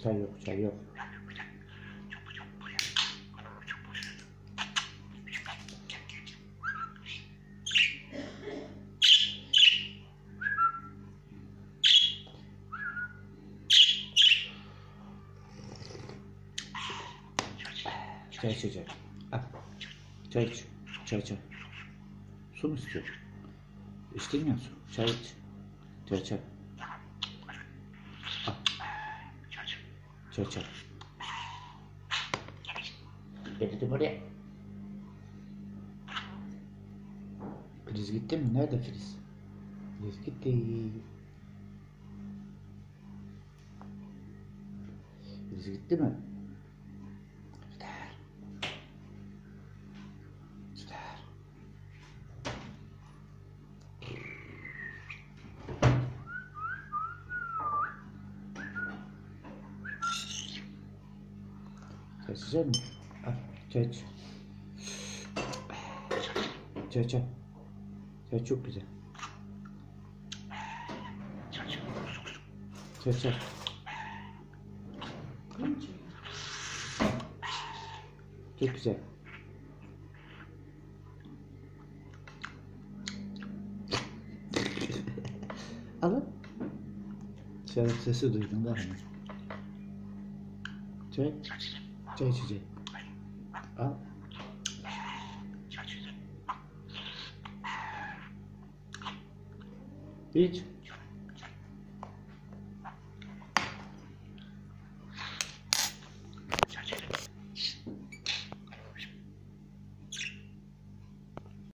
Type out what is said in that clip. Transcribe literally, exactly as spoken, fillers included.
Çay yok, çay yok. Çay içecek. Al. Çay iç. Çay çay. Su mu istiyor? İçtin ya su. Çay iç. Çay çay. Al. Çay çay. Getirdim oraya. Filiz gitti mi? Nerede Filiz? Filiz gitti. Filiz gitti mi? Çay içecek misin? Al, çay iç. Çay çay. Çay çok güzel. Çay çay. Çok güzel. Alın. Şarap sesi duydum da hemen. Çay. Çay içecek. Al. İç.